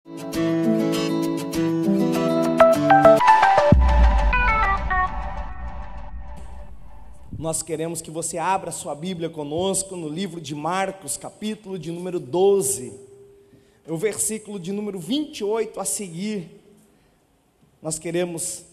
Nós queremos que você abra sua Bíblia conosco no livro de Marcos, capítulo de número 12, o versículo de número 28 a seguir. Nós queremos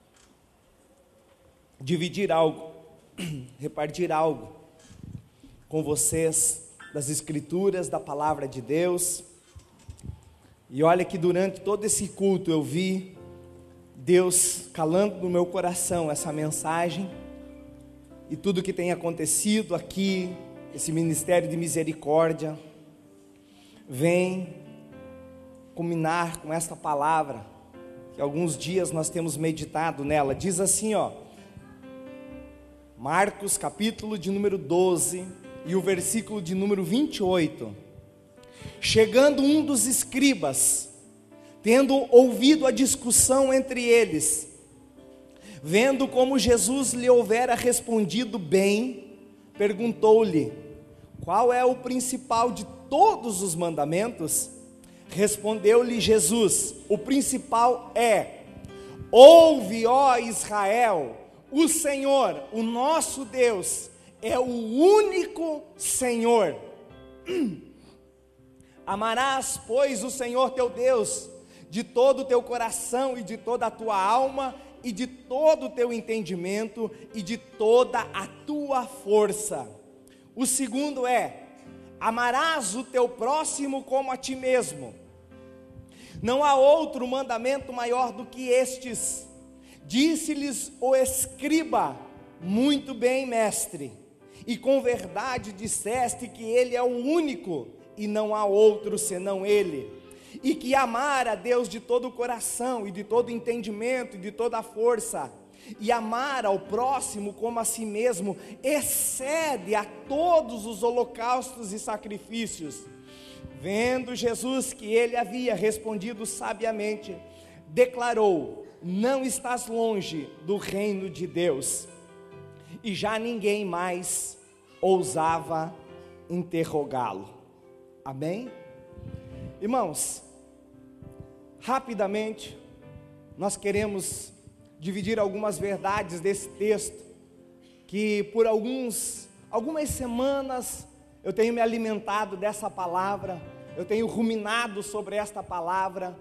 dividir algo, repartir algo com vocês das Escrituras, da Palavra de Deus. E olha que durante todo esse culto eu vi Deus calando no meu coração essa mensagem. E tudo que tem acontecido aqui, esse ministério de misericórdia, vem culminar com esta palavra, que alguns dias nós temos meditado nela. Diz assim, Marcos capítulo de número 12 e o versículo de número 28. Chegando um dos escribas, tendo ouvido a discussão entre eles, vendo como Jesus lhe houvera respondido bem, perguntou-lhe: qual é o principal de todos os mandamentos? Respondeu-lhe Jesus: o principal é: ouve, ó Israel, o Senhor, o nosso Deus, é o único Senhor. Amarás, pois, o Senhor teu Deus de todo o teu coração e de toda a tua alma e de todo o teu entendimento e de toda a tua força. O segundo é: amarás o teu próximo como a ti mesmo. Não há outro mandamento maior do que estes. Disse-lhes o escriba: muito bem, mestre, e com verdade disseste que ele é o único e não há outro senão ele. E que amar a Deus de todo o coração e de todo o entendimento e de toda a força, e amar ao próximo como a si mesmo, excede a todos os holocaustos e sacrifícios. Vendo Jesus que ele havia respondido sabiamente, declarou: não estás longe do reino de Deus. E já ninguém mais ousava interrogá-lo. Amém? Irmãos, rapidamente, nós queremos dividir algumas verdades desse texto, que por algumas semanas eu tenho me alimentado dessa palavra, eu tenho ruminado sobre esta palavra,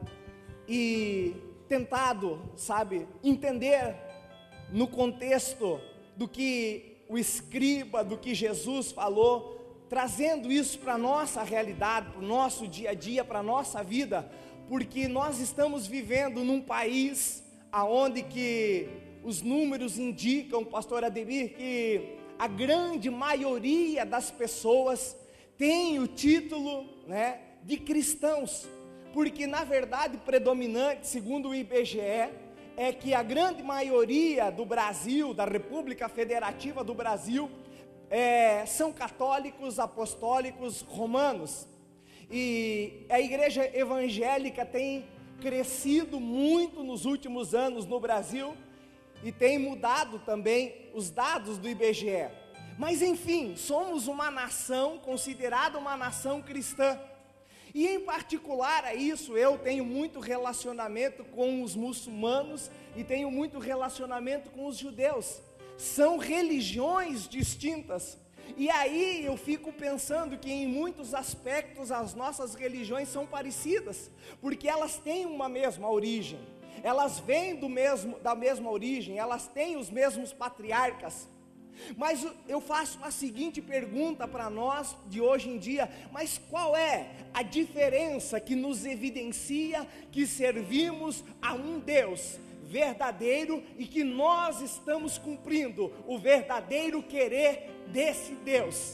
e tentado, entender no contexto do que o escriba, do que Jesus falou, trazendo isso para a nossa realidade, para o nosso dia a dia, para a nossa vida, porque nós estamos vivendo num país onde que os números indicam, pastor Ademir, que a grande maioria das pessoas tem o título, de cristãos, porque na verdade predominante, segundo o IBGE, é que a grande maioria do Brasil, da República Federativa do Brasil, são católicos, apostólicos, romanos. E a igreja evangélica tem crescido muito nos últimos anos no Brasil, e tem mudado também os dados do IBGE. Mas enfim, somos uma nação, considerada uma nação cristã, e em particular a isso eu tenho muito relacionamento com os muçulmanos, e tenho muito relacionamento com os judeus. São religiões distintas, e aí eu fico pensando que em muitos aspectos as nossas religiões são parecidas, porque elas têm uma mesma origem, elas vêm da mesma origem, elas têm os mesmos patriarcas. Mas eu faço a seguinte pergunta para nós de hoje em dia: mas qual é a diferença que nos evidencia que servimos a um Deus verdadeiro e que nós estamos cumprindo o verdadeiro querer desse Deus?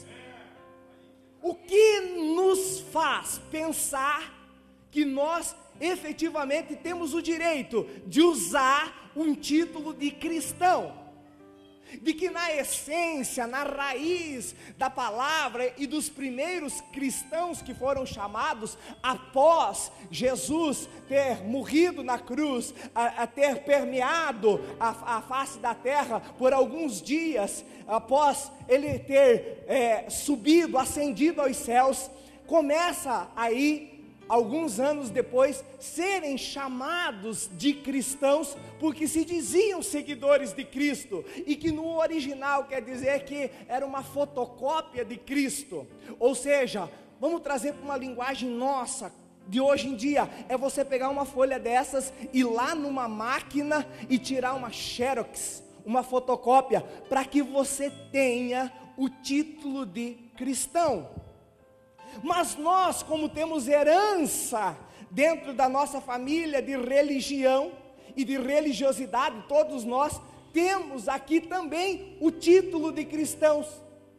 O que nos faz pensar que nós efetivamente temos o direito de usar um título de cristão? De que na essência, na raiz da palavra e dos primeiros cristãos que foram chamados após Jesus ter morrido na cruz, a ter permeado a face da terra por alguns dias, após ele ter subido, ascendido aos céus, começa aí alguns anos depois, serem chamados de cristãos, porque se diziam seguidores de Cristo, e que no original quer dizer que era uma fotocópia de Cristo. Ou seja, vamos trazer para uma linguagem nossa, de hoje em dia, é você pegar uma folha dessas, ir lá numa máquina e tirar uma xerox, uma fotocópia, para que você tenha o título de cristão. Mas nós, como temos herança dentro da nossa família de religião e de religiosidade, todos nós temos aqui também o título de cristãos.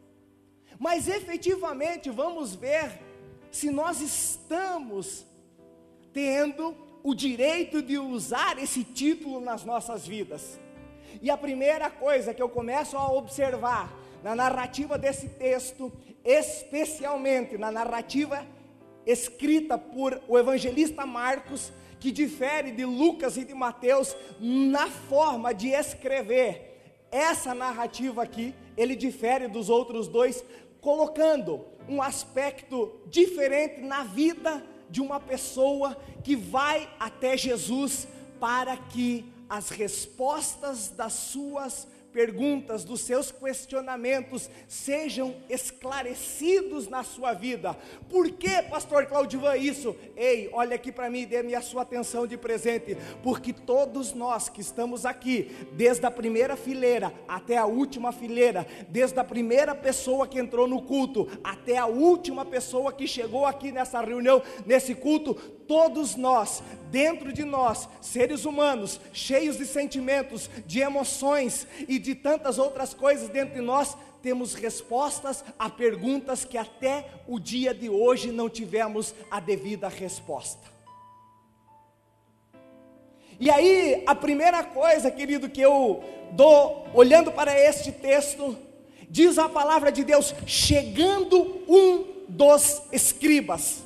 Mas efetivamente vamos ver se nós estamos tendo o direito de usar esse título nas nossas vidas. E a primeira coisa que eu começo a observar na narrativa desse texto, especialmente na narrativa escrita por o evangelista Marcos, que difere de Lucas e de Mateus na forma de escrever essa narrativa aqui, ele difere dos outros dois, colocando um aspecto diferente na vida de uma pessoa que vai até Jesus para que as respostas das suas perguntas, dos seus questionamentos sejam esclarecidos na sua vida. Por que, pastor Claudivan, isso? Ei, olha aqui para mim, dê-me a sua atenção de presente, porque todos nós que estamos aqui, desde a primeira fileira até a última fileira, desde a primeira pessoa que entrou no culto até a última pessoa que chegou aqui nessa reunião, nesse culto, todos nós, dentro de nós, seres humanos, cheios de sentimentos, de emoções e de tantas outras coisas dentro de nós, temos respostas a perguntas que até o dia de hoje não tivemos a devida resposta. E aí, a primeira coisa, querido, que eu dou, olhando para este texto, diz a palavra de Deus, chegando um dos escribas.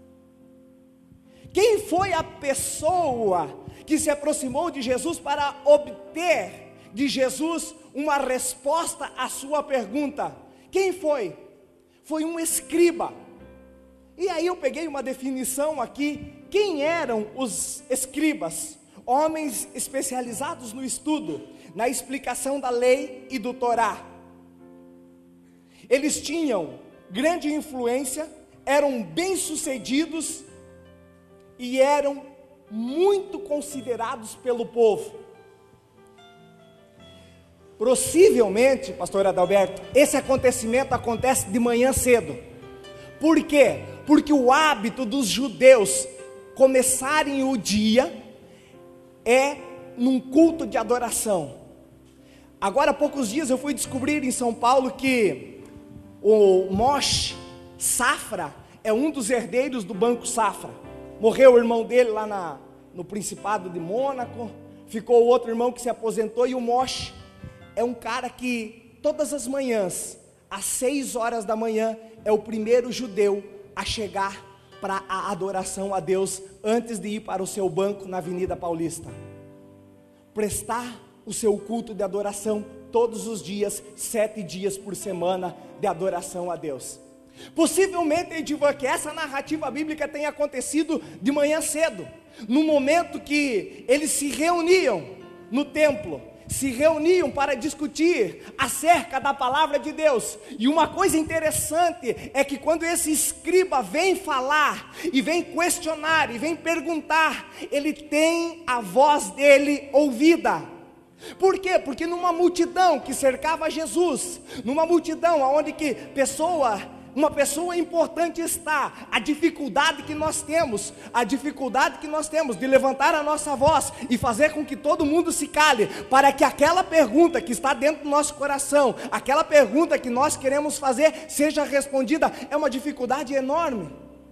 Quem foi a pessoa que se aproximou de Jesus para obter de Jesus uma resposta à sua pergunta? Quem foi? Foi um escriba. E aí eu peguei uma definição aqui. Quem eram os escribas? Homens especializados no estudo, na explicação da lei e do Torá. Eles tinham grande influência, eram bem-sucedidos e eram muito considerados pelo povo. Possivelmente, pastor Adalberto, esse acontecimento acontece de manhã cedo. Por quê? Porque o hábito dos judeus começarem o dia é num culto de adoração. Agora há poucos dias eu fui descobrir em São Paulo que o Moshe Safra é um dos herdeiros do Banco Safra. Morreu o irmão dele lá no Principado de Mônaco, ficou o outro irmão que se aposentou, e o Moshe é um cara que todas as manhãs, às 6 horas da manhã, é o primeiro judeu a chegar para a adoração a Deus, antes de ir para o seu banco na Avenida Paulista. Prestar o seu culto de adoração todos os dias, 7 dias por semana de adoração a Deus. Possivelmente, Edivan, que essa narrativa bíblica tenha acontecido de manhã cedo, no momento que eles se reuniam no templo, se reuniam para discutir acerca da palavra de Deus. E uma coisa interessante é que quando esse escriba vem falar, e vem questionar, e vem perguntar, ele tem a voz dele ouvida. Por quê? Porque numa multidão que cercava Jesus, numa multidão onde que uma pessoa importante está, a dificuldade que nós temos de levantar a nossa voz e fazer com que todo mundo se cale, para que aquela pergunta que está dentro do nosso coração, aquela pergunta que nós queremos fazer, seja respondida, é uma dificuldade enorme.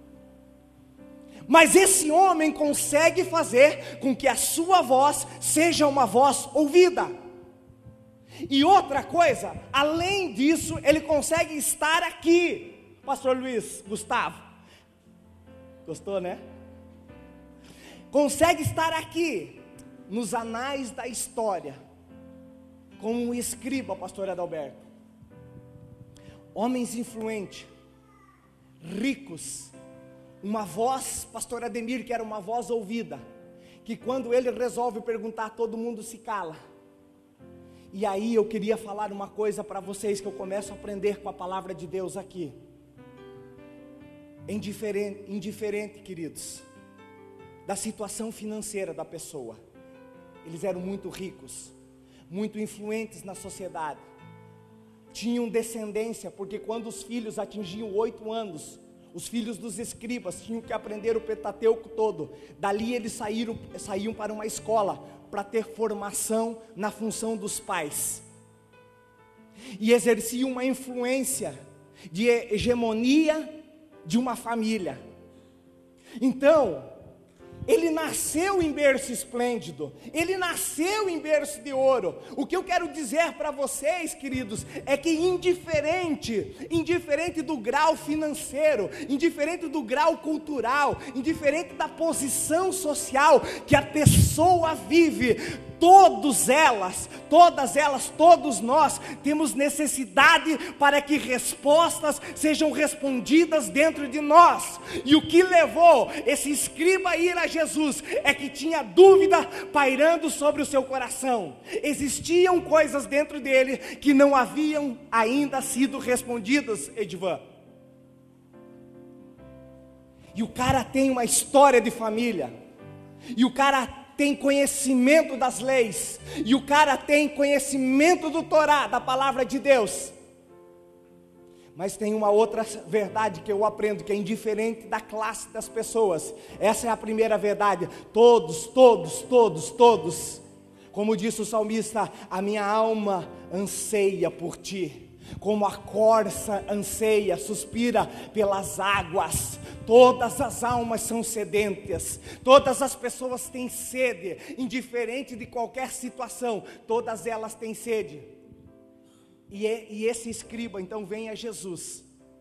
Mas esse homem consegue fazer com que a sua voz seja uma voz ouvida. E outra coisa, além disso, ele consegue estar aqui. Pastor Luiz Gustavo, gostou, né? Consegue estar aqui, nos anais da história, como um escriba, pastor Adalberto. Homens influentes, ricos, uma voz, pastor Ademir, que era uma voz ouvida, que quando ele resolve perguntar, todo mundo se cala. E aí eu queria falar uma coisa para vocês, que eu começo a aprender com a palavra de Deus aqui. Indiferente, queridos, da situação financeira da pessoa. Eles eram muito ricos, muito influentes na sociedade, tinham descendência, porque quando os filhos atingiam 8 anos, os filhos dos escribas tinham que aprender o Pentateuco todo. Dali eles saíam para uma escola, para ter formação na função dos pais, e exerciam uma influência de hegemonia de uma família. Então, ele nasceu em berço esplêndido, ele nasceu em berço de ouro. O que eu quero dizer para vocês, queridos, é que indiferente do grau financeiro, indiferente do grau cultural, indiferente da posição social que a pessoa vive, todas elas, todos nós temos necessidade para que respostas sejam respondidas dentro de nós. E o que levou esse escriba a ir a Jesus é que tinha dúvida pairando sobre o seu coração. Existiam coisas dentro dele que não haviam ainda sido respondidas, Edivan. E o cara tem uma história de família, e o cara tem conhecimento das leis, e o cara tem conhecimento do Torá, da palavra de Deus. Mas tem uma outra verdade que eu aprendo, que é indiferente da classe das pessoas. Essa é a primeira verdade. Todos, como disse o salmista, a minha alma anseia por ti, como a corça anseia, suspira pelas águas. Todas as almas são sedentas, todas as pessoas têm sede, indiferente de qualquer situação, todas elas têm sede. E esse escriba então vem a Jesus,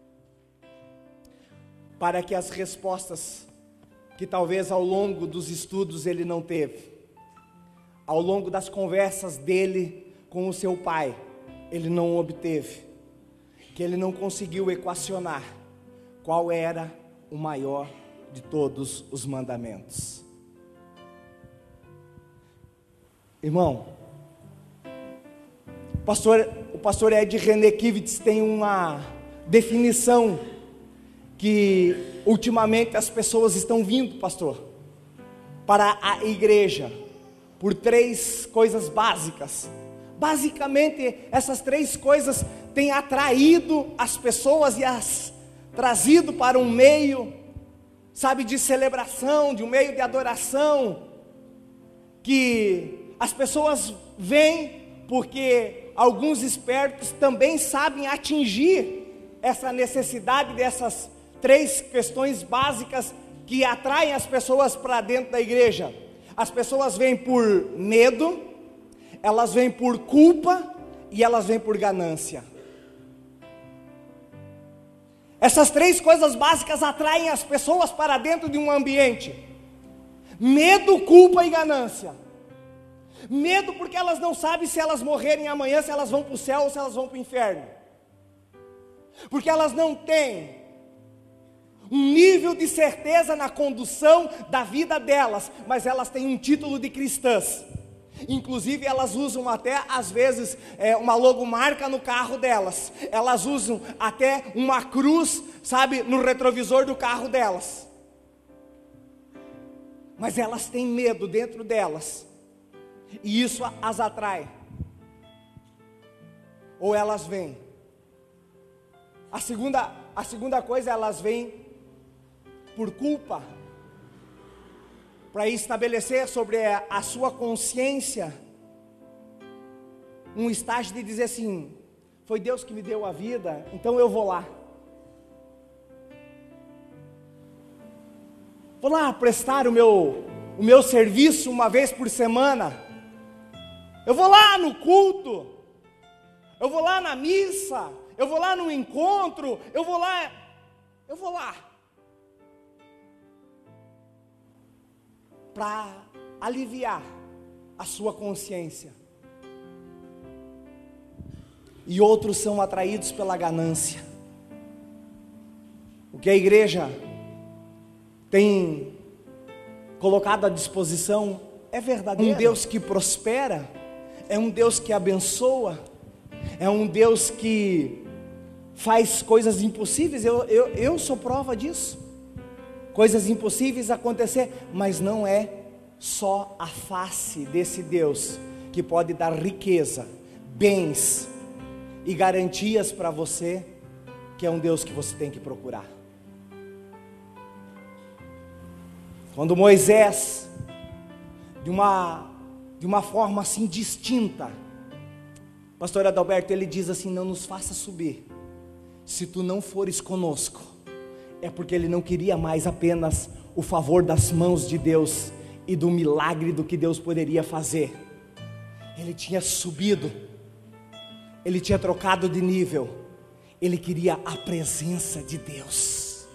para que as respostas que talvez ao longo dos estudos ele não teve, ao longo das conversas dele com o seu pai, ele não obteve, que ele não conseguiu equacionar qual era o maior de todos os mandamentos. Irmão, o pastor Ed René Kivitz tem uma definição que ultimamente as pessoas estão vindo, pastor, para a igreja, por 3 coisas básicas. Basicamente, essas 3 coisas têm atraído as pessoas e as trazido para um meio, sabe, de celebração, de um meio de adoração, que as pessoas vêm porque alguns espertos também sabem atingir essa necessidade dessas 3 questões básicas que atraem as pessoas para dentro da igreja. As pessoas vêm por medo, elas vêm por culpa e elas vêm por ganância. Essas 3 coisas básicas atraem as pessoas para dentro de um ambiente: medo, culpa e ganância. Medo porque elas não sabem se elas morrerem amanhã, se elas vão para o céu ou se elas vão para o inferno. Porque elas não têm um nível de certeza na condução da vida delas, mas elas têm um título de cristãs. Inclusive elas usam até às vezes uma logomarca no carro delas, elas usam até uma cruz, sabe, no retrovisor do carro delas. Mas elas têm medo dentro delas, e isso as atrai. Ou elas vêm. A segunda coisa, elas vêm por culpa, para estabelecer sobre a sua consciência um estágio de dizer assim: foi Deus que me deu a vida, então eu vou lá. Vou lá prestar o meu serviço uma vez por semana. Eu vou lá no culto, eu vou lá na missa, eu vou lá no encontro, eu vou lá. Para aliviar a sua consciência. E outros são atraídos pela ganância. O que a igreja tem colocado à disposição é verdadeiro. Um Deus que prospera, é um Deus que abençoa, é um Deus que faz coisas impossíveis. Eu sou prova disso. Coisas impossíveis acontecer, mas não é só a face desse Deus que pode dar riqueza, bens e garantias para você, que é um Deus que você tem que procurar. Quando Moisés, de uma forma assim distinta, pastor Adalberto, ele diz assim: não nos faça subir, se tu não fores conosco. É porque ele não queria mais apenas o favor das mãos de Deus e do milagre do que Deus poderia fazer. Ele tinha subido, ele tinha trocado de nível, ele queria a presença de Deus.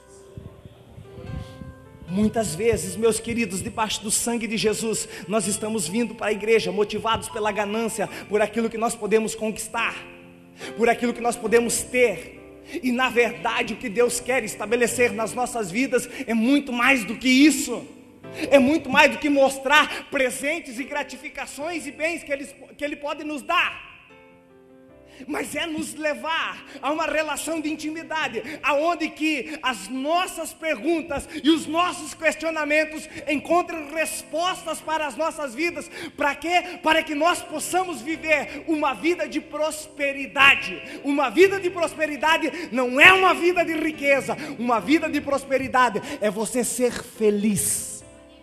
Muitas vezes, meus queridos, debaixo do sangue de Jesus, nós estamos vindo para a igreja motivados pela ganância, por aquilo que nós podemos conquistar, por aquilo que nós podemos ter. E na verdade o que Deus quer estabelecer nas nossas vidas é muito mais do que isso. É muito mais do que mostrar presentes e gratificações e bens que Ele pode nos dar. Mas é nos levar a uma relação de intimidade, aonde que as nossas perguntas e os nossos questionamentos encontrem respostas para as nossas vidas. Para quê? Para que nós possamos viver uma vida de prosperidade. Uma vida de prosperidade não é uma vida de riqueza. Uma vida de prosperidade é você ser feliz.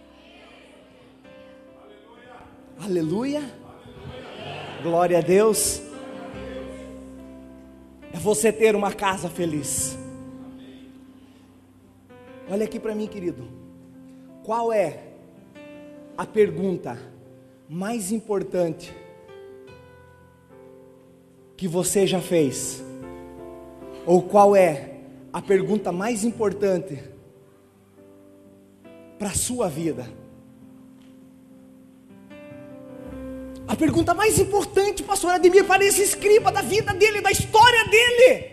Aleluia. Aleluia. Glória a Deus. É você ter uma casa feliz. Olha aqui para mim, querido. Qual é a pergunta mais importante que você já fez? Ou qual é a pergunta mais importante para a sua vida? A pergunta mais importante, pastor Ademir, para esse escriba da vida dele, da história dele,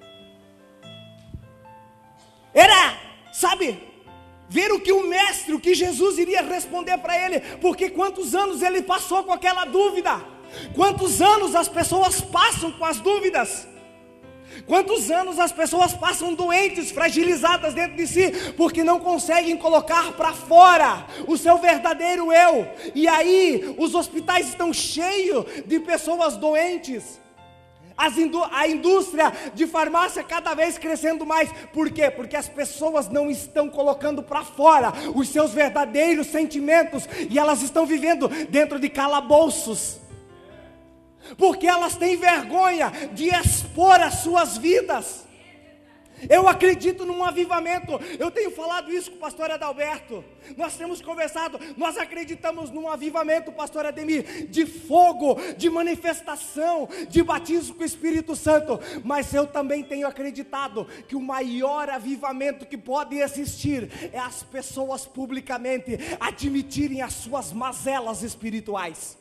era, sabe, ver o que o mestre, o que Jesus iria responder para ele. Porque quantos anos ele passou com aquela dúvida? Quantos anos as pessoas passam com as dúvidas? Quantos anos as pessoas passam doentes, fragilizadas dentro de si, porque não conseguem colocar para fora o seu verdadeiro eu. E aí os hospitais estão cheios de pessoas doentes. A indústria de farmácia cada vez crescendo mais. Por quê? Porque as pessoas não estão colocando para fora os seus verdadeiros sentimentos, e elas estão vivendo dentro de calabouços, porque elas têm vergonha de expor as suas vidas. Eu acredito num avivamento. Eu tenho falado isso com o pastor Adalberto. Nós temos conversado. Nós acreditamos num avivamento, pastor Ademir, de fogo, de manifestação, de batismo com o Espírito Santo. Mas eu também tenho acreditado que o maior avivamento que pode existir é as pessoas publicamente admitirem as suas mazelas espirituais.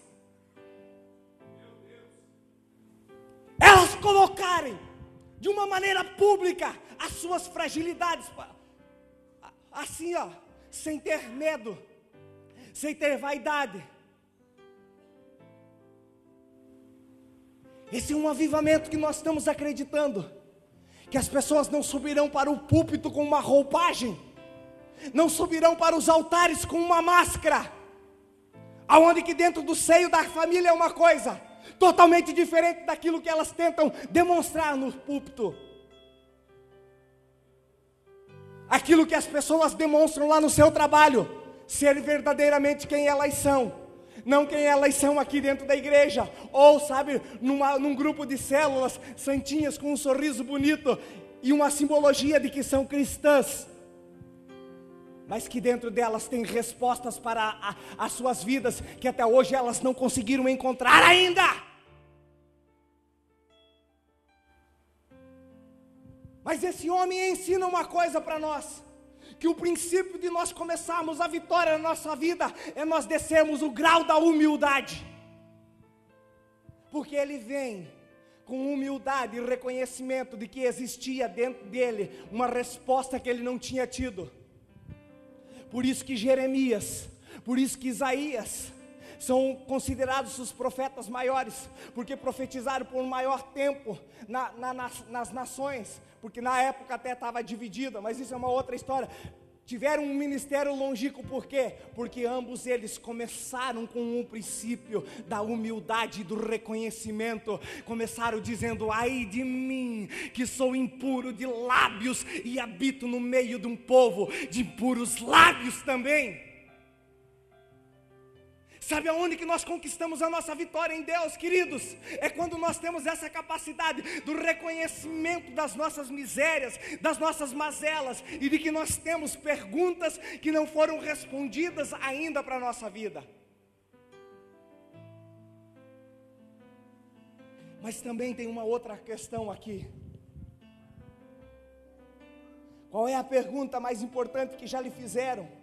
Elas colocarem de uma maneira pública as suas fragilidades, assim ó, sem ter medo, sem ter vaidade. Esse é um avivamento que nós estamos acreditando, que as pessoas não subirão para o púlpito com uma roupagem, não subirão para os altares com uma máscara, aonde que dentro do seio da família é uma coisa totalmente diferente daquilo que elas tentam demonstrar no púlpito. Aquilo que as pessoas demonstram lá no seu trabalho, ser verdadeiramente quem elas são, não quem elas são aqui dentro da igreja, ou sabe, num grupo de células santinhas com um sorriso bonito e uma simbologia de que são cristãs, mas que dentro delas tem respostas para as suas vidas, que até hoje elas não conseguiram encontrar ainda. Mas esse homem ensina uma coisa para nós, que o princípio de nós começarmos a vitória na nossa vida é nós descermos o grau da humildade, porque ele vem com humildade e reconhecimento de que existia dentro dele uma resposta que ele não tinha tido. Por isso que Jeremias, por isso que Isaías são considerados os profetas maiores, porque profetizaram por um maior tempo nas nações, porque na época até estava dividida, mas isso é uma outra história. Tiveram um ministério longínquo, por quê? Porque ambos eles começaram com um princípio da humildade e do reconhecimento. Começaram dizendo: ai de mim, que sou impuro de lábios e habito no meio de um povo de impuros lábios também. Sabe aonde que nós conquistamos a nossa vitória em Deus, queridos? É quando nós temos essa capacidade do reconhecimento das nossas misérias, das nossas mazelas, e de que nós temos perguntas que não foram respondidas ainda para a nossa vida. Mas também tem uma outra questão aqui. Qual é a pergunta mais importante que já lhe fizeram?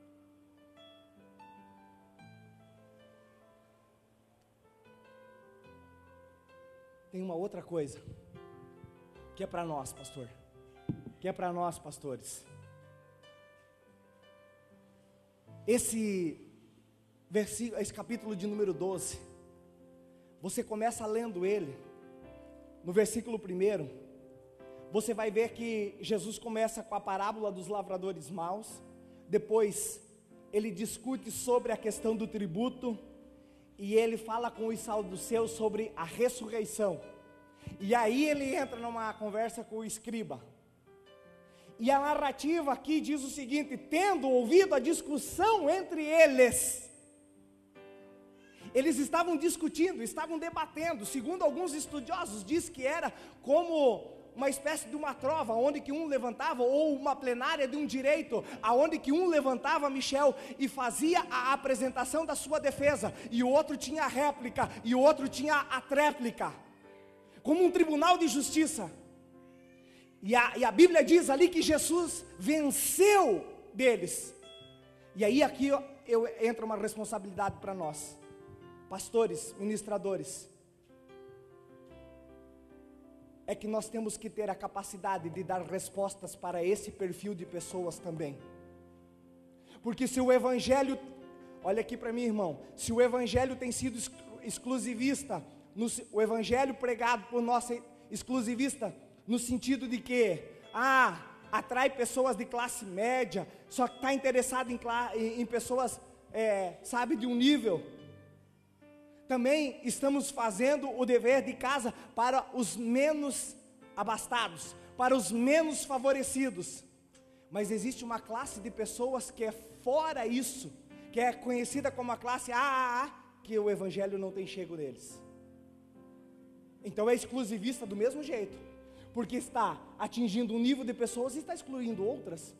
Tem uma outra coisa, que é para nós, pastor, que é para nós, pastores. Esse versículo, esse capítulo de número 12, você começa lendo ele, no versículo 1, você vai ver que Jesus começa com a parábola dos lavradores maus, depois ele discute sobre a questão do tributo, e ele fala com os saduceus sobre a ressurreição, e aí ele entra numa conversa com o escriba, e a narrativa aqui diz o seguinte: tendo ouvido a discussão entre eles estavam discutindo, estavam debatendo, segundo alguns estudiosos, diz que era como uma espécie de uma trova, onde que um levantava, ou uma plenária de um direito, aonde que um levantava, Michel, e fazia a apresentação da sua defesa, e o outro tinha a réplica, e o outro tinha a tréplica, como um tribunal de justiça, e a Bíblia diz ali que Jesus venceu deles, e aí aqui entra uma responsabilidade para nós, pastores, ministradores, é que nós temos que ter a capacidade de dar respostas para esse perfil de pessoas também. Porque se o evangelho, olha aqui para mim, irmão, se o evangelho tem sido exclusivista, o evangelho pregado por nós exclusivista, no sentido de que, atrai pessoas de classe média, só que está interessado em pessoas, de um nível. Também estamos fazendo o dever de casa para os menos abastados, para os menos favorecidos. Mas existe uma classe de pessoas que é fora isso, que é conhecida como a classe AAA, que o evangelho não tem chego neles. Então é exclusivista do mesmo jeito, porque está atingindo um nível de pessoas e está excluindo outras.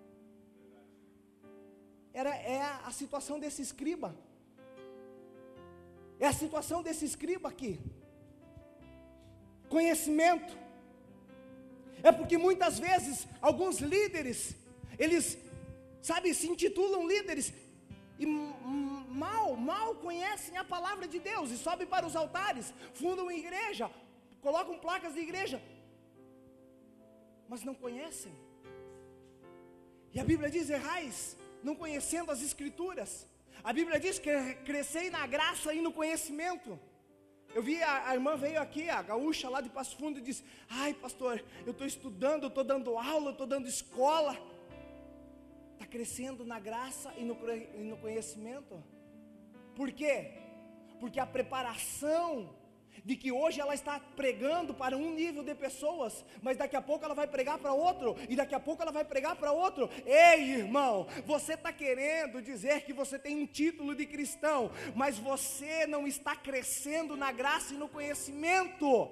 É a situação desse escriba. É a situação desse escriba aqui. Conhecimento. É porque muitas vezes alguns líderes, eles, se intitulam líderes e mal conhecem a palavra de Deus e sobem para os altares, fundam igreja, colocam placas de igreja, mas não conhecem. E a Bíblia diz: errais, não conhecendo as Escrituras. A Bíblia diz que crescei na graça e no conhecimento. Eu vi a irmã veio aqui, a gaúcha lá de Passo Fundo, e disse: ai pastor, eu estou estudando, eu estou dando aula, eu estou dando escola. Está crescendo na graça e no conhecimento. Por quê? Porque a preparação de que hoje ela está pregando para um nível de pessoas, mas daqui a pouco ela vai pregar para outro, e daqui a pouco ela vai pregar para outro. Ei irmão, você está querendo dizer que você tem um título de cristão, mas você não está crescendo na graça e no conhecimento.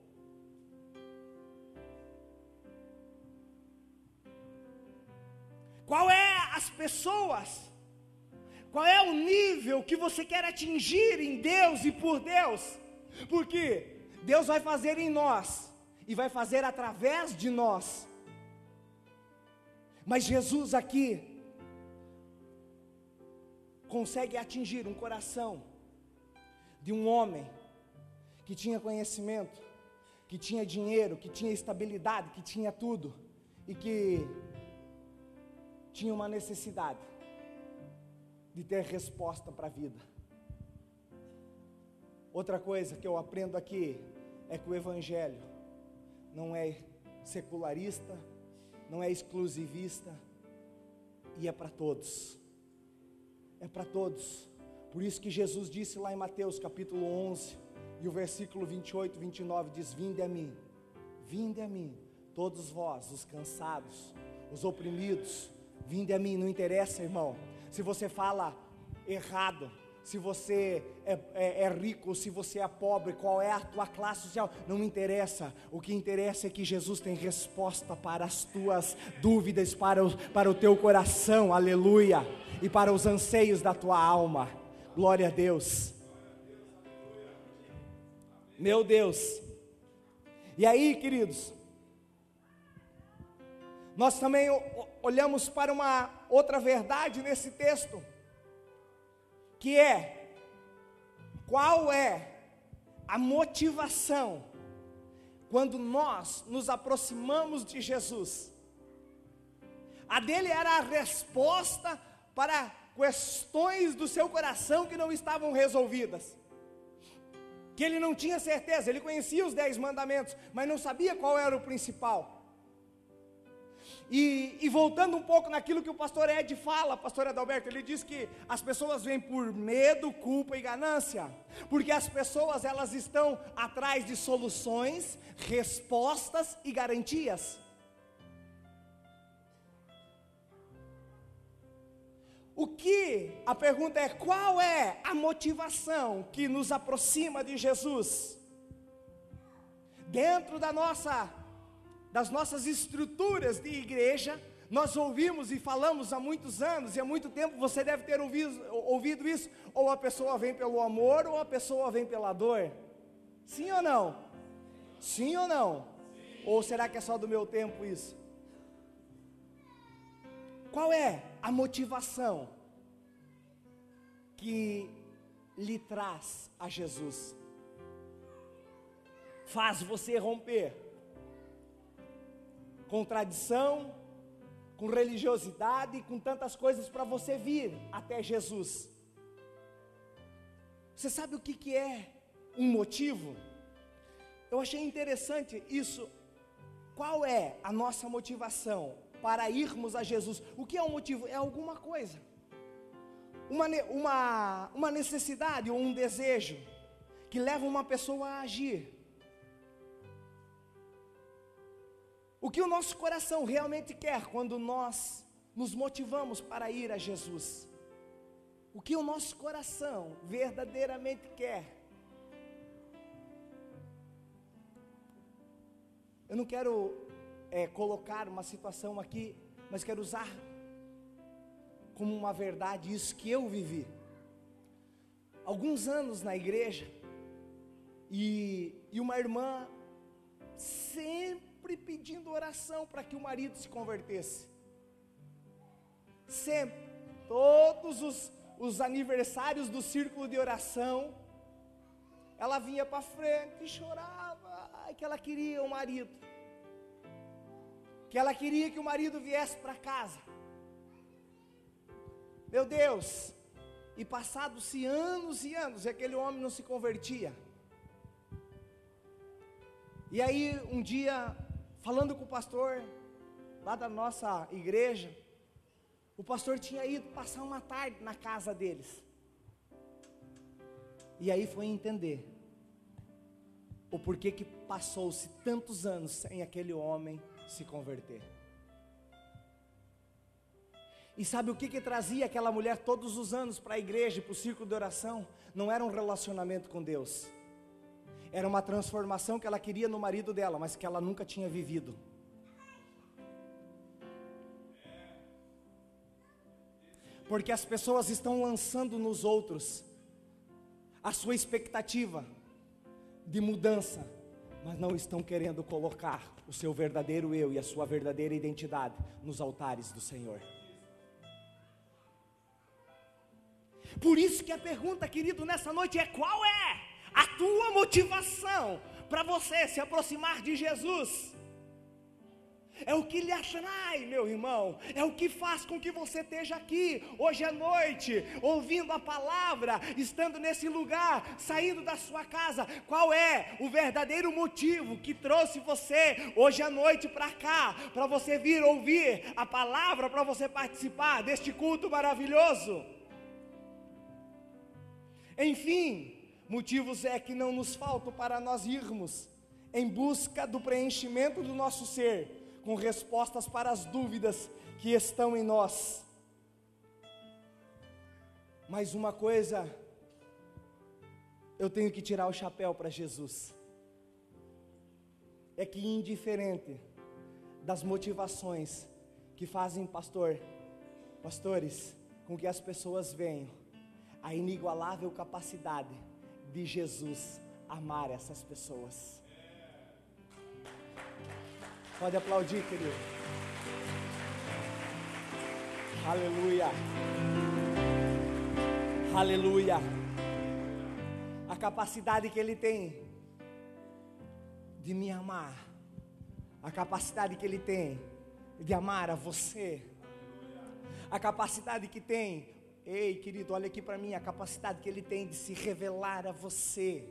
Qual é as pessoas, qual é o nível que você quer atingir em Deus e por Deus? Porque Deus vai fazer em nós e vai fazer através de nós. Mas Jesus aqui consegue atingir um coração de um homem que tinha conhecimento, que tinha dinheiro, que tinha estabilidade, que tinha tudo, e que tinha uma necessidade de ter resposta para a vida. Outra coisa que eu aprendo aqui é que o Evangelho não é secularista, não é exclusivista, e é para todos. É para todos. Por isso que Jesus disse lá em Mateus capítulo 11, e o versículo 28, 29 diz: vinde a mim, todos vós, os cansados, os oprimidos, vinde a mim. Não interessa, irmão, se você fala errado, se você é rico, se você é pobre, qual é a tua classe social, não me interessa. O que interessa é que Jesus tem resposta para as tuas dúvidas, para o teu coração, aleluia, e para os anseios da tua alma. Glória a Deus. Meu Deus. E aí, queridos, nós também olhamos para uma outra verdade nesse texto, que é: qual é a motivação quando nós nos aproximamos de Jesus? A dele era a resposta para questões do seu coração que não estavam resolvidas, que ele não tinha certeza. Ele conhecia os 10 mandamentos, mas não sabia qual era o principal. E voltando um pouco naquilo que o pastor Ed fala, pastor Adalberto, ele diz que as pessoas vêm por medo, culpa e ganância, porque as pessoas, elas estão atrás de soluções, respostas e garantias. A pergunta é: qual é a motivação que nos aproxima de Jesus? Dentro das nossas estruturas de igreja, nós ouvimos e falamos há muitos anos, e há muito tempo você deve ter ouvido isso: ou a pessoa vem pelo amor, ou a pessoa vem pela dor. Sim ou não? Sim ou não? Sim. Ou será que é só do meu tempo isso? Qual é a motivação que lhe traz a Jesus? Faz você romper com tradição, com religiosidade, com tantas coisas para você vir até Jesus. Você sabe o que é um motivo? Eu achei interessante isso. Qual é a nossa motivação para irmos a Jesus? O que é um motivo? É alguma coisa, uma necessidade ou um desejo que leva uma pessoa a agir. O que o nosso coração realmente quer quando nós nos motivamos para ir a Jesus? O que o nosso coração verdadeiramente quer? Eu não quero colocar uma situação aqui, mas quero usar como uma verdade isso que eu vivi. Alguns anos na igreja, e uma irmã sempre pedindo oração para que o marido se convertesse. Sempre, todos os aniversários do círculo de oração, ela vinha para frente e chorava, que ela queria o marido, que ela queria que o marido viesse para casa. Meu Deus, e passados-se anos e anos, e aquele homem não se convertia. E aí um dia, falando com o pastor lá da nossa igreja, o pastor tinha ido passar uma tarde na casa deles. E aí foi entender o porquê que passou-se tantos anos sem aquele homem se converter. E sabe o que trazia aquela mulher todos os anos para a igreja, para o círculo de oração? Não era um relacionamento com Deus. Era uma transformação que ela queria no marido dela, mas que ela nunca tinha vivido. Porque as pessoas estão lançando nos outros a sua expectativa de mudança, mas não estão querendo colocar o seu verdadeiro eu e a sua verdadeira identidade nos altares do Senhor. Por isso que a pergunta, querido, nessa noite é: qual é a tua motivação para você se aproximar de Jesus? é o que lhe atrai, meu irmão, é o que faz com que você esteja aqui, hoje à noite, ouvindo a palavra, estando nesse lugar, saindo da sua casa. Qual é o verdadeiro motivo que trouxe você hoje à noite para cá, para você vir ouvir a palavra, para você participar deste culto maravilhoso? Enfim, motivos é que não nos faltam para nós irmos em busca do preenchimento do nosso ser, com respostas para as dúvidas que estão em nós. Mas uma coisa, eu tenho que tirar o chapéu para Jesus, é que indiferente das motivações que fazem pastores, com que as pessoas venham, a inigualável capacidade de Jesus amar essas pessoas. Pode aplaudir, querido. Aleluia. Aleluia. A capacidade que Ele tem de me amar, a capacidade que Ele tem de amar a você, a capacidade que tem, ei querido, olha aqui para mim, a capacidade que Ele tem de se revelar a você,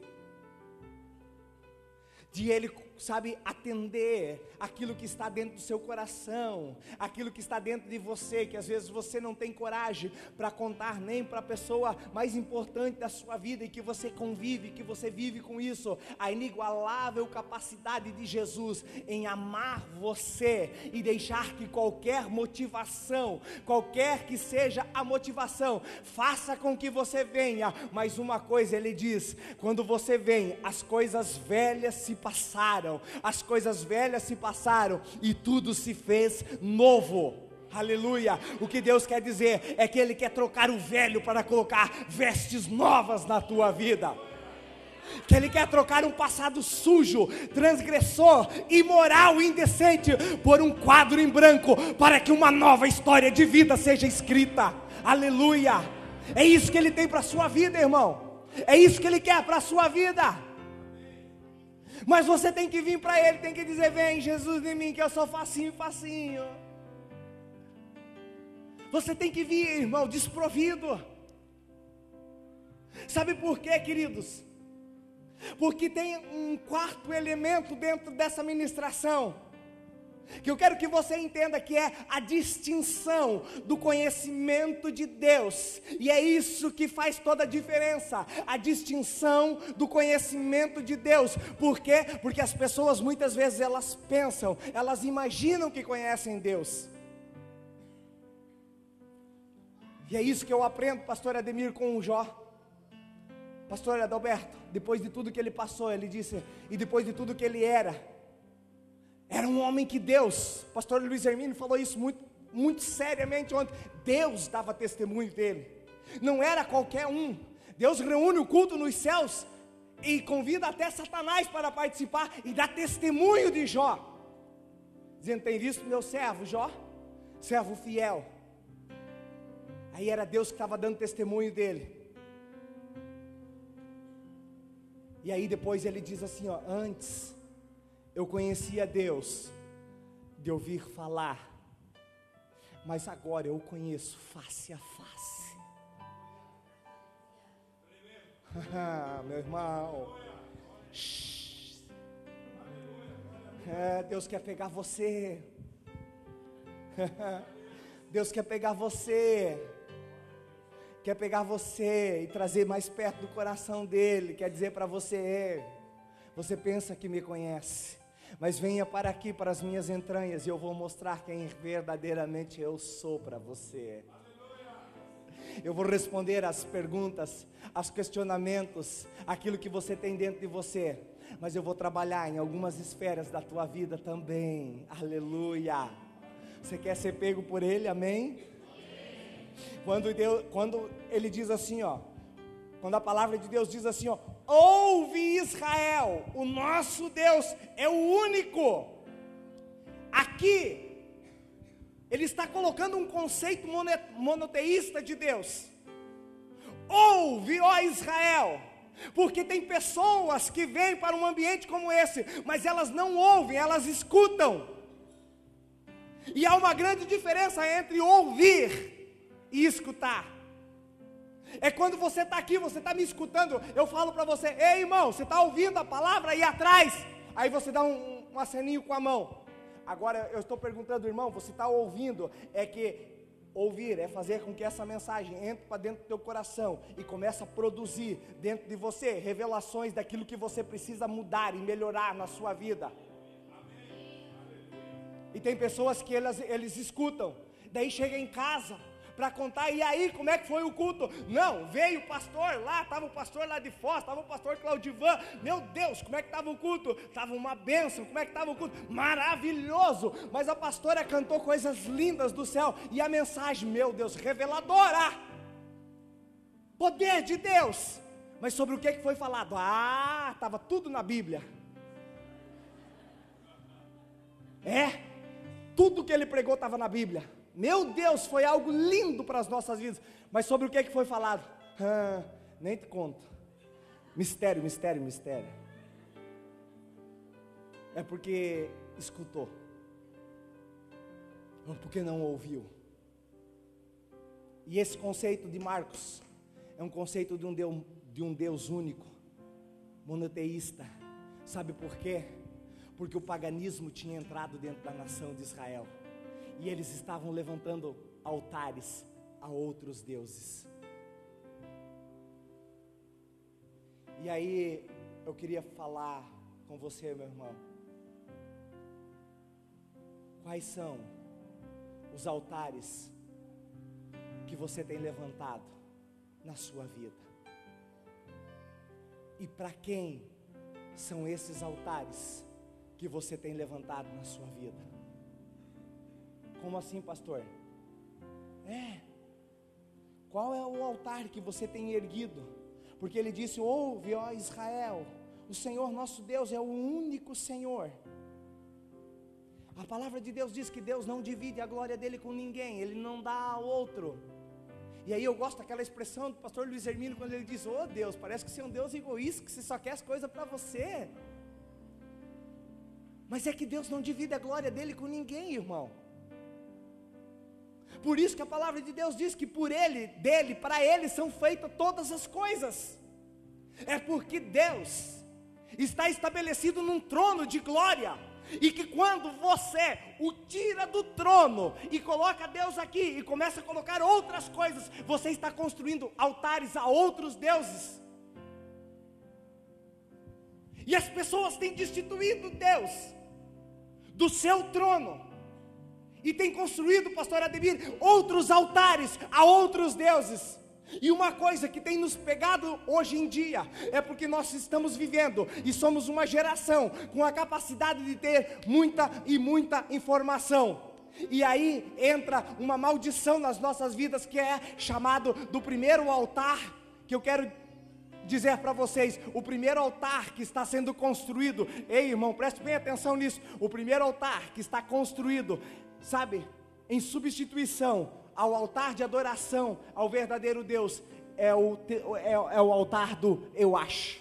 de Ele, sabe, atender aquilo que está dentro do seu coração, aquilo que está dentro de você, que às vezes você não tem coragem para contar nem para a pessoa mais importante da sua vida, e que você convive, que você vive com isso, a inigualável capacidade de Jesus em amar você, e deixar que qualquer motivação, qualquer que seja a motivação, faça com que você venha. Mas uma coisa Ele diz: quando você vem, as coisas velhas se passaram, as coisas velhas se passaram e tudo se fez novo. Aleluia. O que Deus quer dizer é que Ele quer trocar o velho para colocar vestes novas na tua vida, que Ele quer trocar um passado sujo, transgressor, imoral, indecente, por um quadro em branco, para que uma nova história de vida seja escrita. Aleluia. É isso que Ele tem para a sua vida, irmão, é isso que Ele quer para a sua vida. Mas você tem que vir para Ele, tem que dizer: vem Jesus em mim, que eu sou facinho, facinho. Você tem que vir, irmão, desprovido. Sabe por quê, queridos? Porque tem um quarto elemento dentro dessa ministração, que eu quero que você entenda, que é a distinção do conhecimento de Deus. E é isso que faz toda a diferença, a distinção do conhecimento de Deus. Por quê? Porque as pessoas muitas vezes elas pensam, elas imaginam que conhecem Deus. E é isso que eu aprendo, pastor Ademir, com o Jó. Pastor Adalberto, depois de tudo que ele passou, ele disse, e depois de tudo que ele era um homem que Deus, pastor Luiz Hermínio falou isso muito seriamente ontem, Deus dava testemunho dele, não era qualquer um. Deus reúne o culto nos céus e convida até Satanás para participar e dá testemunho de Jó, dizendo: tem visto meu servo Jó, servo fiel. Aí era Deus que estava dando testemunho dele. E aí depois ele diz assim, ó: antes eu conhecia Deus de ouvir falar, mas agora eu o conheço face a face. Meu irmão, Deus quer pegar você. Deus quer pegar você. Quer pegar você e trazer mais perto do coração dele. Quer dizer para você: você pensa que me conhece, mas venha para aqui, para as minhas entranhas, e eu vou mostrar quem verdadeiramente eu sou para você. Eu vou responder às perguntas, aos questionamentos, aquilo que você tem dentro de você, mas eu vou trabalhar em algumas esferas da tua vida também. Aleluia. Você quer ser pego por ele? Amém? Quando ele diz assim, ó, quando a palavra de Deus diz assim, ó: ouve Israel, o nosso Deus é o único. Aqui ele está colocando um conceito monoteísta de Deus. Ouve, ó Israel, porque tem pessoas que vêm para um ambiente como esse, mas elas não ouvem, elas escutam. E há uma grande diferença entre ouvir e escutar. É quando você está aqui, você está me escutando, eu falo para você: ei irmão, você está ouvindo a palavra aí atrás? Aí você dá um aceninho com a mão. Agora eu estou perguntando, irmão, você está ouvindo? É que ouvir é fazer com que essa mensagem entre para dentro do teu coração e comece a produzir dentro de você revelações daquilo que você precisa mudar e melhorar na sua vida. E tem pessoas que eles escutam, daí chega em casa para contar: e aí, como é que foi o culto? Não, veio o pastor lá, estava o pastor lá de Foz, estava o pastor Claudivan. Meu Deus, como é que estava o culto? Estava uma bênção. Como é que estava o culto? Maravilhoso. Mas a pastora cantou coisas lindas do céu, e a mensagem, meu Deus, reveladora, poder de Deus. Mas sobre o que foi falado? Estava tudo na Bíblia. Tudo que ele pregou estava na Bíblia. Meu Deus, foi algo lindo para as nossas vidas. Mas sobre o que foi falado? Nem te conto. Mistério, mistério, mistério. É porque escutou, ou porque não ouviu. E esse conceito de Marcos é um conceito de um Deus único, monoteísta. Sabe por quê? Porque o paganismo tinha entrado dentro da nação de Israel. E eles estavam levantando altares a outros deuses. E aí, eu queria falar com você, meu irmão. Quais são os altares que você tem levantado na sua vida? E para quem são esses altares que você tem levantado na sua vida? Como assim, pastor? Qual é o altar que você tem erguido? Porque ele disse: ouve, ó Israel, o Senhor nosso Deus é o único Senhor. A palavra de Deus diz que Deus não divide a glória dele com ninguém, ele não dá a outro. E aí eu gosto daquela expressão do pastor Luiz Hermínio, quando ele diz: oh Deus, parece que você é um Deus egoísta, que você só quer as coisas para você. Mas é que Deus não divide a glória dele com ninguém, irmão. Por isso que a palavra de Deus diz que por ele, dele, para ele são feitas todas as coisas. É porque Deus está estabelecido num trono de glória, e que quando você o tira do trono e coloca Deus aqui e começa a colocar outras coisas, você está construindo altares a outros deuses. E as pessoas têm destituído Deus do seu trono e tem construído, pastor Ademir, outros altares a outros deuses. E uma coisa que tem nos pegado hoje em dia é porque nós estamos vivendo e somos uma geração com a capacidade de ter muita informação. E aí entra uma maldição nas nossas vidas, que é chamado do primeiro altar, que eu quero dizer para vocês: o primeiro altar que está sendo construído, ei irmão, preste bem atenção nisso, o primeiro altar que está construído, sabe, em substituição ao altar de adoração ao verdadeiro Deus, é o altar do eu acho.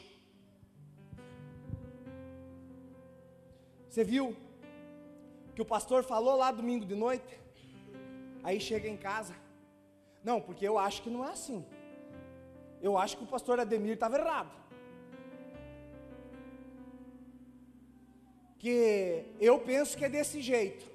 Você viu que o pastor falou lá domingo de noite? Aí chega em casa: não, porque eu acho que não é assim. Eu acho que o pastor Ademir estava errado. Que eu penso que é desse jeito.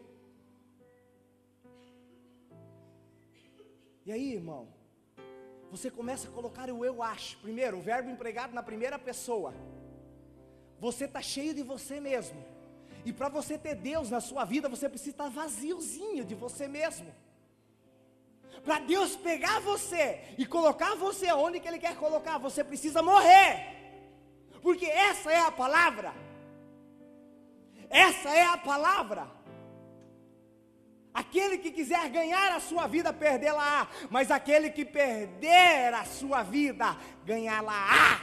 E aí, irmão, você começa a colocar o eu acho. Primeiro, o verbo empregado na primeira pessoa. Você está cheio de você mesmo. E para você ter Deus na sua vida, você precisa estar vaziozinho de você mesmo. Para Deus pegar você e colocar você onde que Ele quer colocar, você precisa morrer. Porque essa é a palavra. Essa é a palavra. Aquele que quiser ganhar a sua vida, perdê-la-á. Mas aquele que perder a sua vida, ganhá-la-á.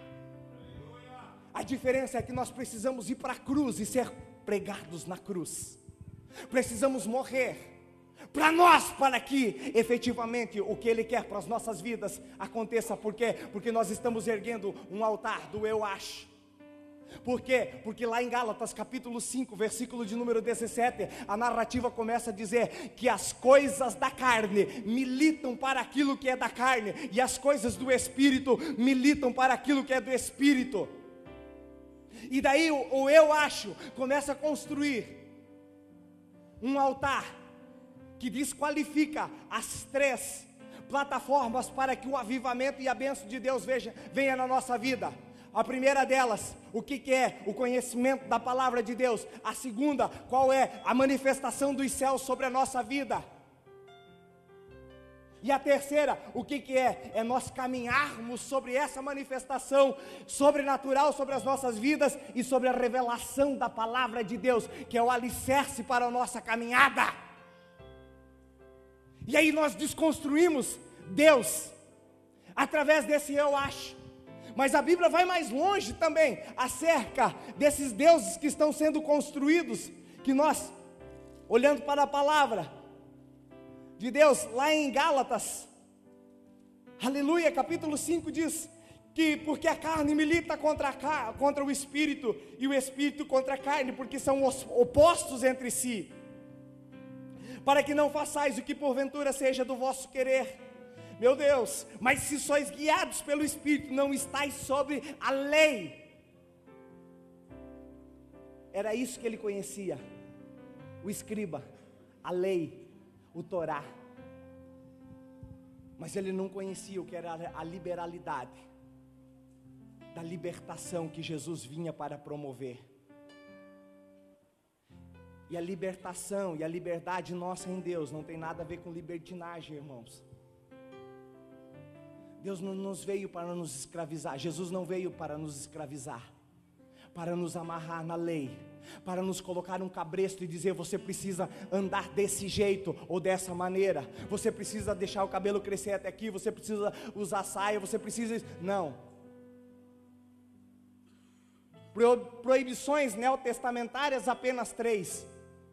A diferença é que nós precisamos ir para a cruz e ser pregados na cruz. Precisamos morrer para nós, para que efetivamente o que Ele quer para as nossas vidas aconteça. Por quê? Porque nós estamos erguendo um altar do eu acho. Por quê? Porque lá em Gálatas capítulo 5, versículo de número 17, a narrativa começa a dizer que as coisas da carne militam para aquilo que é da carne, e as coisas do Espírito militam para aquilo que é do Espírito. E daí o eu acho começa a construir um altar que desqualifica as 3 plataformas para que o avivamento e a bênção de Deus venha na nossa vida. A primeira delas, o que é? O conhecimento da palavra de Deus. A segunda, qual é? A manifestação dos céus sobre a nossa vida. E a terceira, o que é? É nós caminharmos sobre essa manifestação sobrenatural sobre as nossas vidas e sobre a revelação da palavra de Deus, que é o alicerce para a nossa caminhada. E aí nós desconstruímos Deus através desse eu acho. Mas a Bíblia vai mais longe também, acerca desses deuses que estão sendo construídos, que nós, olhando para a palavra de Deus, lá em Gálatas, aleluia, capítulo 5 diz, que porque a carne milita contra o Espírito, e o Espírito contra a carne, porque são opostos entre si, para que não façais o que porventura seja do vosso querer. Meu Deus, mas se sois guiados pelo Espírito, não estáis sobre a lei. Era isso que ele conhecia, o escriba, a lei, o Torá. Mas ele não conhecia o que era a liberalidade, da libertação que Jesus vinha para promover. E a libertação e a liberdade nossa em Deus não tem nada a ver com libertinagem, irmãos. Deus não nos veio para nos escravizar, Jesus não veio para nos escravizar, para nos amarrar na lei, para nos colocar um cabresto e dizer, você precisa andar desse jeito ou dessa maneira, você precisa deixar o cabelo crescer até aqui, você precisa usar saia, você precisa... Não. Proibições neotestamentárias apenas 3.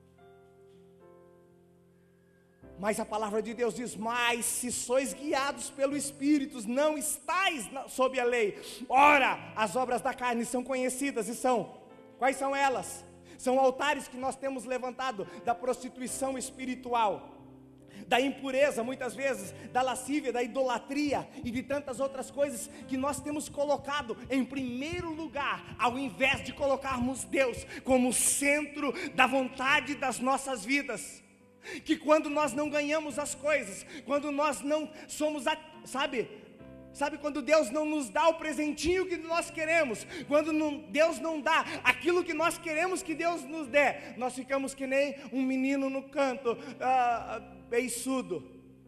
Mas a palavra de Deus diz, mas se sois guiados pelo Espírito, não estáis sob a lei. Ora, as obras da carne são conhecidas e são, quais são elas? São altares que nós temos levantado, da prostituição espiritual, da impureza muitas vezes, da lascívia, da idolatria e de tantas outras coisas que nós temos colocado em primeiro lugar, ao invés de colocarmos Deus como centro da vontade das nossas vidas. Que quando nós não ganhamos as coisas, quando nós não somos, sabe quando Deus não nos dá o presentinho que nós queremos, quando Deus não dá aquilo que nós queremos que Deus nos dê, nós ficamos que nem um menino no canto, beiçudo,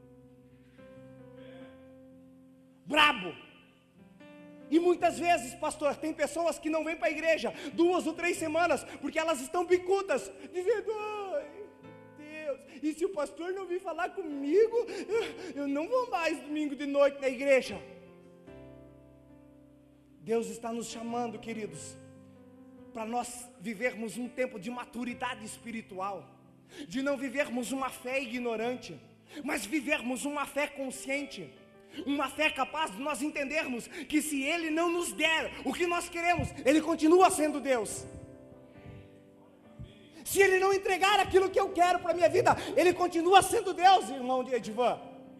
brabo. E muitas vezes, pastor, tem pessoas que não vêm para a igreja 2 ou 3 semanas, porque elas estão bicudas, dizendo, e se o pastor não vir falar comigo, eu não vou mais domingo de noite na igreja. Deus está nos chamando, queridos, para nós vivermos um tempo de maturidade espiritual, de não vivermos uma fé ignorante, mas vivermos uma fé consciente, uma fé capaz de nós entendermos que se Ele não nos der o que nós queremos, Ele continua sendo Deus. Se Ele não entregar aquilo que eu quero para a minha vida, Ele continua sendo Deus, irmão de Edivan.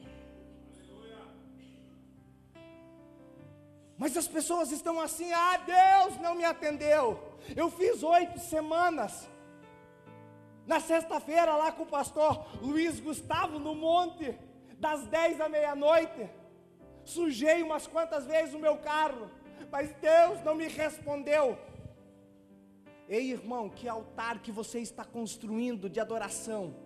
Mas as pessoas estão assim, Deus não me atendeu. Eu fiz 8 semanas, na sexta-feira lá com o pastor Luiz Gustavo, no monte, das 10 à meia-noite, sujei umas quantas vezes o meu carro, mas Deus não me respondeu. Ei, irmão, que altar que você está construindo de adoração?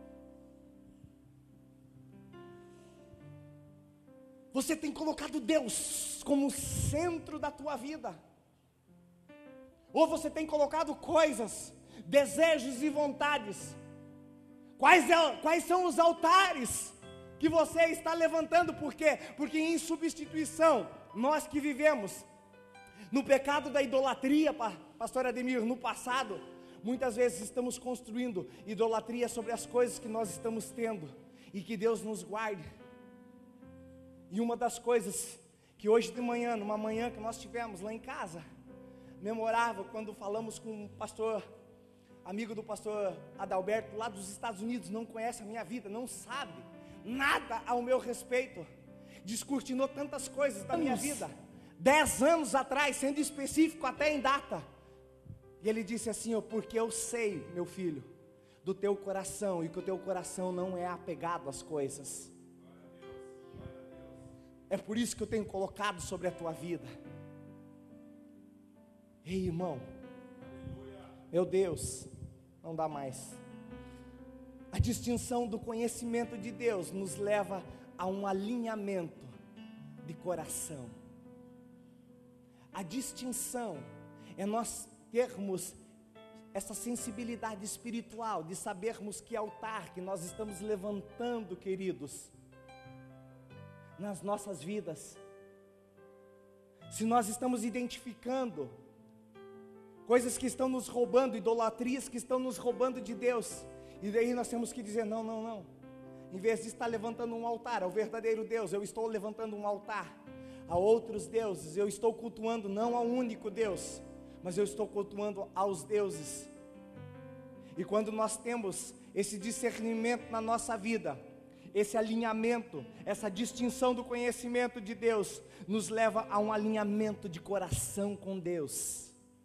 Você tem colocado Deus como centro da tua vida? Ou você tem colocado coisas, desejos e vontades? Quais são os altares que você está levantando? Por quê? Porque em substituição, nós que vivemos no pecado da idolatria, pastor Ademir, no passado, muitas vezes estamos construindo idolatria sobre as coisas que nós estamos tendo, e que Deus nos guarde. E uma das coisas que hoje de manhã, numa manhã que nós tivemos lá em casa, memorável quando falamos com um pastor, amigo do pastor Adalberto, lá dos Estados Unidos, não conhece a minha vida, não sabe nada ao meu respeito, descortinou tantas coisas da minha vida, 10 anos atrás, sendo específico até em data, e ele disse assim, porque eu sei, meu filho, do teu coração, e que o teu coração não é apegado às coisas, é por isso que eu tenho colocado sobre a tua vida. Ei, irmão, meu Deus, não dá mais. A distinção do conhecimento de Deus nos leva a um alinhamento de coração. A distinção é nós termos essa sensibilidade espiritual de sabermos que altar que nós estamos levantando, queridos, nas nossas vidas. Se nós estamos identificando coisas que estão nos roubando, idolatrias que estão nos roubando de Deus, e daí nós temos que dizer, não, em vez de estar levantando um altar ao verdadeiro Deus, eu estou levantando um altar a outros deuses, eu estou cultuando não ao único Deus, mas eu estou cultuando aos deuses. E quando nós temos esse discernimento na nossa vida, esse alinhamento, essa distinção do conhecimento de Deus, nos leva a um alinhamento de coração com Deus.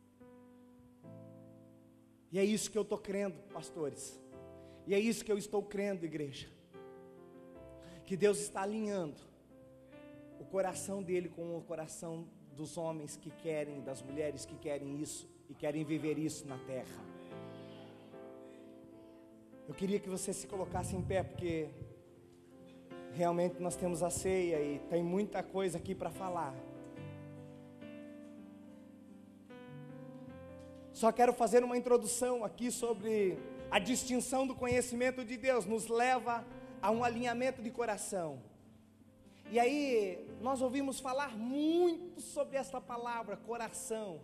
E é isso que eu estou crendo, pastores, e é isso que eu estou crendo, igreja, que Deus está alinhando o coração dele com o coração dos homens que querem, das mulheres que querem isso, e querem viver isso na terra. Eu queria que você se colocasse em pé, porque realmente nós temos a ceia e tem muita coisa aqui para falar. Só quero fazer uma introdução aqui sobre a distinção do conhecimento de Deus, nos leva a um alinhamento de coração. E aí, nós ouvimos falar muito sobre essa palavra, coração.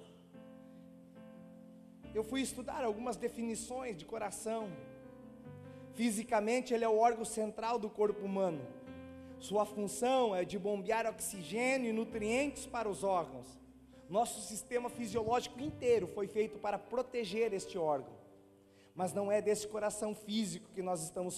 Eu fui estudar algumas definições de coração. Fisicamente, ele é o órgão central do corpo humano. Sua função é de bombear oxigênio e nutrientes para os órgãos. Nosso sistema fisiológico inteiro foi feito para proteger este órgão. Mas não é desse coração físico que nós estamos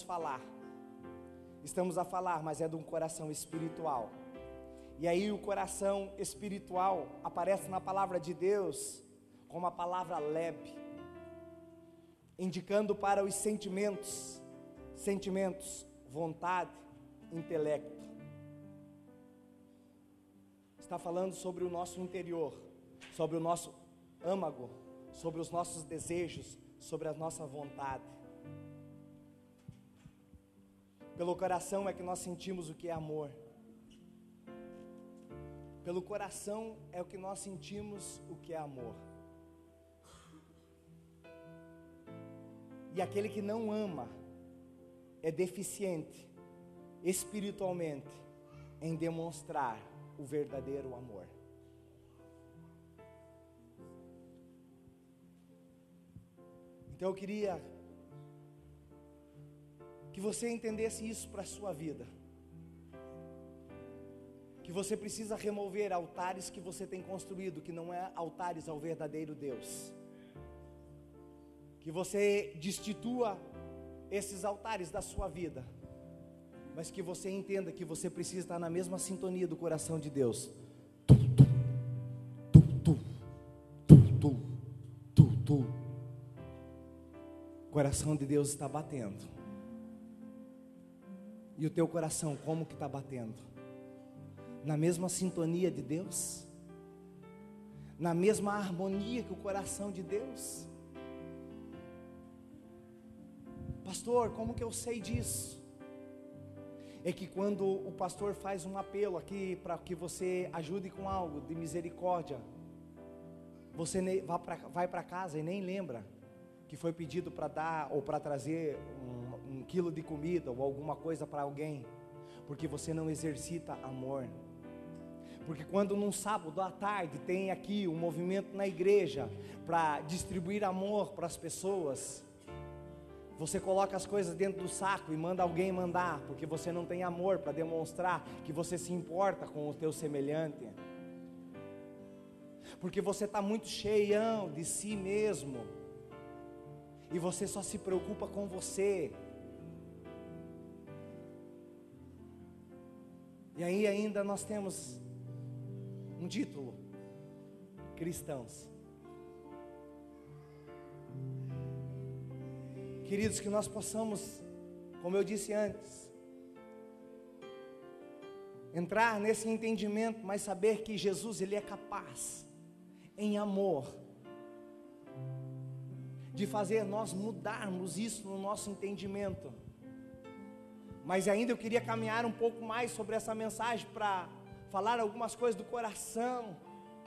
a falar, mas é de um coração espiritual. E aí o coração espiritual aparece na palavra de Deus como a palavra leb, indicando para os sentimentos, vontade, intelecto. Está falando sobre o nosso interior, sobre o nosso âmago, sobre os nossos desejos, sobre a nossa vontade. Pelo coração é que nós sentimos o que é amor. Pelo coração é o que nós sentimos o que é amor. E aquele que não ama é deficiente espiritualmente em demonstrar o verdadeiro amor. Então eu queria que você entendesse isso para a sua vida, que você precisa remover altares que você tem construído, que não é altares ao verdadeiro Deus, que você destitua esses altares da sua vida, mas que você entenda que você precisa estar na mesma sintonia do coração de Deus. O coração de Deus está batendo. E o teu coração, como que está batendo? Na mesma sintonia de Deus? Na mesma harmonia que o coração de Deus? Pastor, como que eu sei disso? É que quando o pastor faz um apelo aqui para que você ajude com algo de misericórdia, você vai para casa e nem lembra que foi pedido para dar ou para trazer um quilo de comida ou alguma coisa para alguém, porque você não exercita amor. Porque quando num sábado à tarde tem aqui um movimento na igreja para distribuir amor para as pessoas, você coloca as coisas dentro do saco e manda alguém mandar, porque você não tem amor para demonstrar que você se importa com o teu semelhante. porque você está muito cheião de si mesmo, e você só se preocupa com você. E aí ainda nós temos um título: cristãos. Queridos, que nós possamos, como eu disse antes, entrar nesse entendimento, mas saber que Jesus, Ele é capaz, em amor, de fazer nós mudarmos isso no nosso entendimento. Mas ainda eu queria caminhar um pouco mais sobre essa mensagem para falar algumas coisas do coração,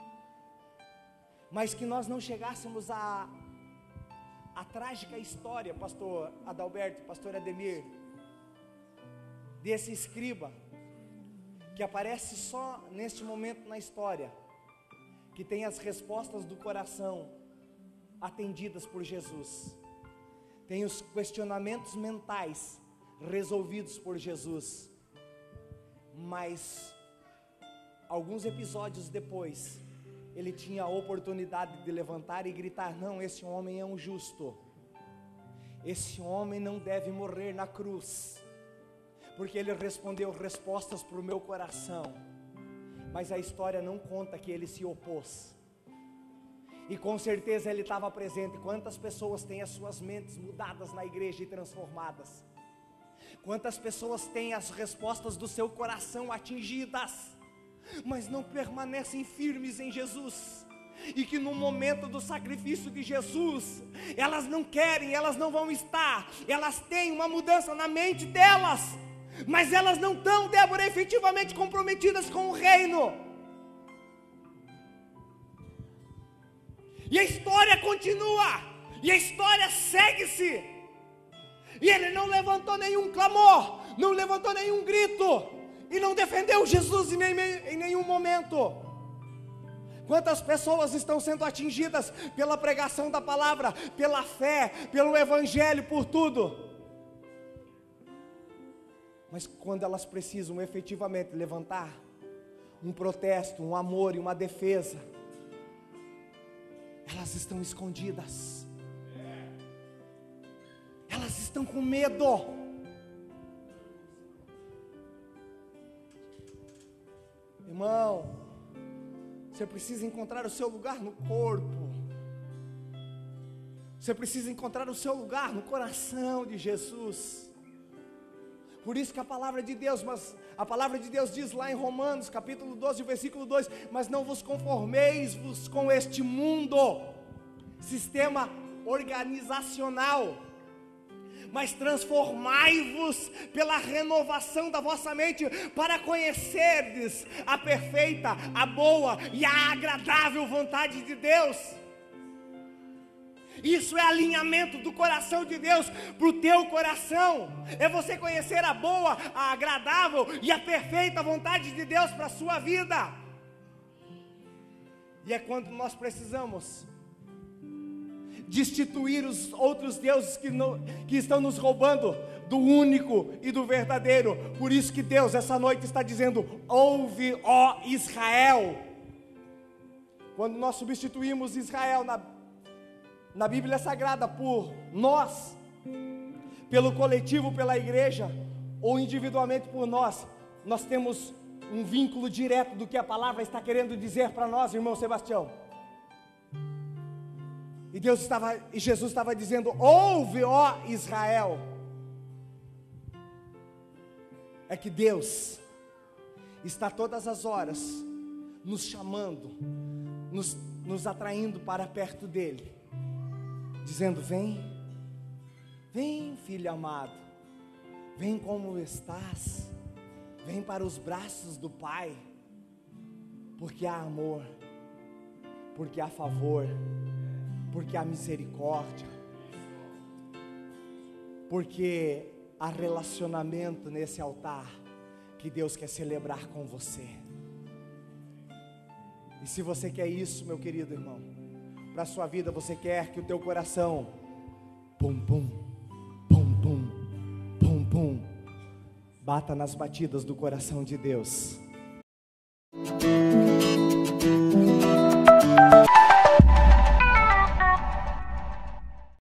mas que nós não chegássemos a trágica história, pastor Adalberto, pastor Ademir, desse escriba, que aparece só neste momento na história, que tem as respostas do coração atendidas por Jesus, tem os questionamentos mentais resolvidos por Jesus, mas alguns episódios depois, ele tinha a oportunidade de levantar e gritar: não, esse homem é um justo, esse homem não deve morrer na cruz, porque ele respondeu respostas para o meu coração. Mas a história não conta que ele se opôs, e com certeza ele estava presente. Quantas pessoas têm as suas mentes mudadas na igreja e transformadas? Quantas pessoas têm as respostas do seu coração atingidas, mas não permanecem firmes em Jesus, e que no momento do sacrifício de Jesus, elas não querem, elas não vão estar, elas têm uma mudança na mente delas, mas elas não estão, Débora, efetivamente comprometidas com o reino. E a história continua, e a história segue-se, e ele não levantou nenhum clamor, não levantou nenhum grito, e não defendeu Jesus em nenhum momento. Quantas pessoas estão sendo atingidas pela pregação da palavra, pela fé, pelo evangelho, por tudo, mas quando elas precisam efetivamente levantar um protesto, um amor e uma defesa, elas estão escondidas, elas estão com medo. Irmão, você precisa encontrar o seu lugar no corpo, você precisa encontrar o seu lugar no coração de Jesus. Por isso que a palavra de Deus, a palavra de Deus diz lá em Romanos, capítulo 12, versículo 2, mas não vos conformeis-vos com este mundo, sistema organizacional, mas transformai-vos pela renovação da vossa mente, para conhecerdes a perfeita, a boa e a agradável vontade de Deus. Isso é alinhamento do coração de Deus para o teu coração, é você conhecer a boa, a agradável e a perfeita vontade de Deus para a sua vida. E é quando nós precisamos destituir os outros deuses que estão nos roubando do único e do verdadeiro. Por isso que Deus essa noite está dizendo: ouve, ó Israel. Quando nós substituímos Israel na Bíblia Sagrada por nós, pelo coletivo, pela igreja, ou individualmente por nós temos um vínculo direto do que a palavra está querendo dizer para nós, irmão Sebastião. E Jesus estava dizendo: ouve, ó Israel. É que Deus está todas as horas nos chamando, nos atraindo para perto dele, dizendo: vem, vem, filho amado, vem como estás, vem para os braços do Pai, porque há amor, porque há favor, porque há misericórdia, porque há relacionamento nesse altar que Deus quer celebrar com você. E se você quer isso, meu querido irmão, para a sua vida, você quer que o teu coração pum pum, pum pum, pum pum, bata nas batidas do coração de Deus.